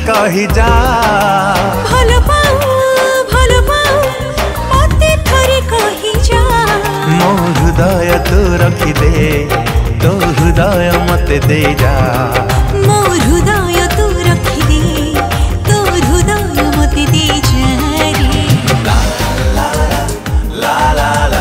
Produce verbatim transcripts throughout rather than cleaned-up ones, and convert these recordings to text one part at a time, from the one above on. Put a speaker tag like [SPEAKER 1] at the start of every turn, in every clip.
[SPEAKER 1] कही जा
[SPEAKER 2] भल पाऊ भल पाऊ मते थरे कही जा
[SPEAKER 1] मो हृदय तू रखी दे तो हृदय मते दे जा
[SPEAKER 2] मो हृदय तू रखी दे तो हृदय मते दे जा रे
[SPEAKER 1] ला ला ला ला ला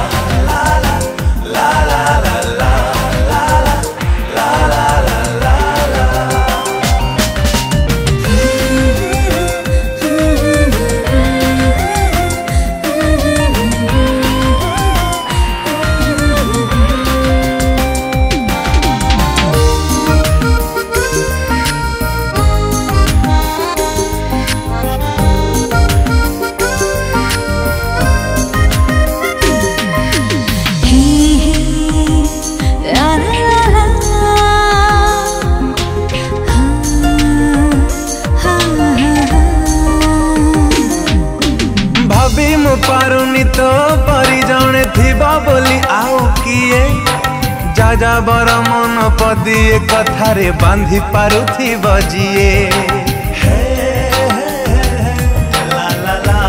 [SPEAKER 1] पारुनी तो परी जने थिबा बोली आउ किए जा जा बर मन पदिए कथारे बांधी पारुथि बजिए ला ला ला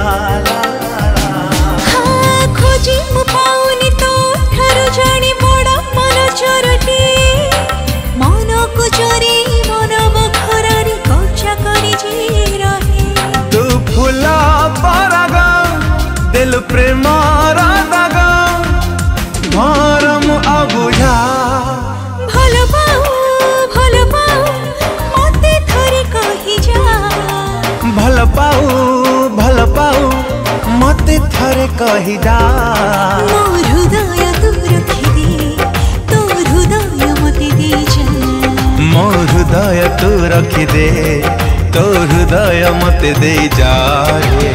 [SPEAKER 2] हाँ खोजी मु पाउनी तो ठारु जानी बड़ा मन चोरटी मन को चोरी मन बखरारी कब्जा करी जी रहे
[SPEAKER 1] तू फूला परागा दिल प्रेम दागा भरम अबुझा
[SPEAKER 2] भल पाऊ भल पाऊ मते थरे कही जा
[SPEAKER 1] भल पाऊ भल पाऊ मते थरे कही जा
[SPEAKER 2] मो हृदय तू रखी दे तो हृदय मते दे जा
[SPEAKER 1] मो हृदय तू रखी दे तो हृदय मते दे जा रे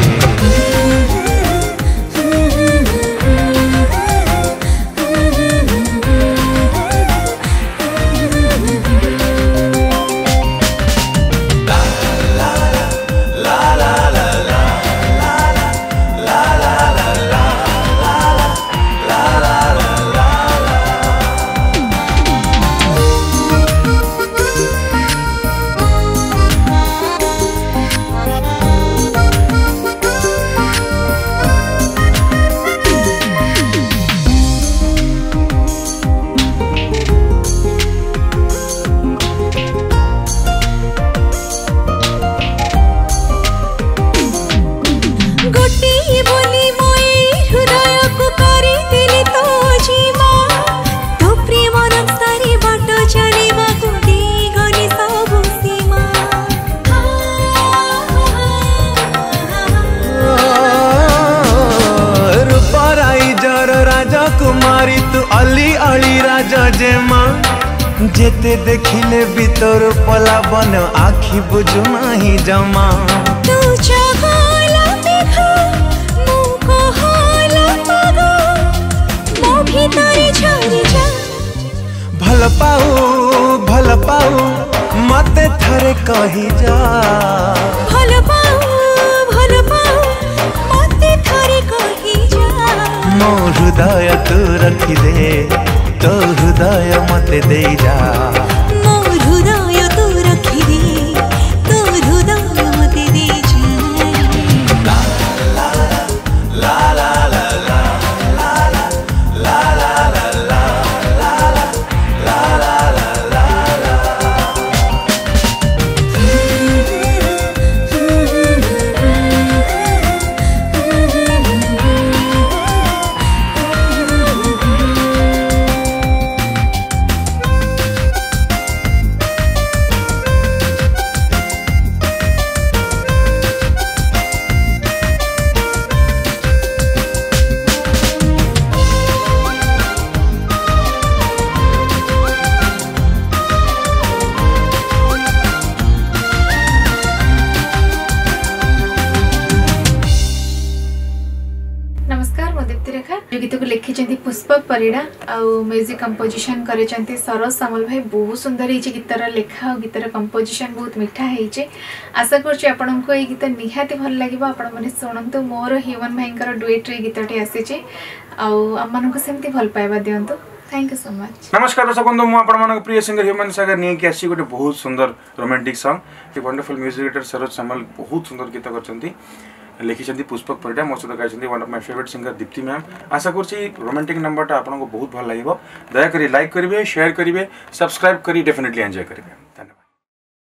[SPEAKER 1] कुमारी तू अली अली राजा जेमा जेते देखिले भीतर पला बन आखि बुझु नहीं जमा
[SPEAKER 2] तू चाहला देखा मु कहला पागो मो भीतर झरी जा
[SPEAKER 1] भल पाऊ भल पाऊ मते थरे कही जा
[SPEAKER 2] भल पाऊ भल पाऊ मते थरे कही जा
[SPEAKER 1] मो हृदय तू रखी दे तो हृदय मते दे जा
[SPEAKER 2] मो हृदय तू रखी दे तो हृदय मते दे जा
[SPEAKER 1] ला ला ला ला ला ला ला ला ला
[SPEAKER 3] गीत को लिखी पुष्पक परिड़ा आउ म्यूजिक कंपोजिशन कर सरोज सामल भाई बहुत सुंदर है गीतर लेखा और गीतर कंपोजिशन बहुत मीठा है। आशा कर गीत निहाती भल लगे आपण मैंने शुणु मोर ह्यूमन भाई डुएट गीतटी आसी आम सेमती भल पाइबा दिंतु। Thank you so much.
[SPEAKER 4] नमस्कार दर्शक बंधु मु आपण मानक प्रिय सिंगर ह्यूमन सागर नहीं कि आसी गोटे बहुत सुंदर रोमांटिक सॉन्ग एक wonderful music director Saroj Samal बहुत सुंदर गीत करछंती लिखिछंती पुष्पक परिडा मो सहित गाइछंती one of my favourite singer Dipti ma'am. आशा करछि रोमांटिक नंबरटा आपनको बहुत भल लागिबो। दया करी लाइक करिवे शेयर करिवे सब्सक्राइब करी डेफिनेटली एंजॉय करिवे। धन्यवाद।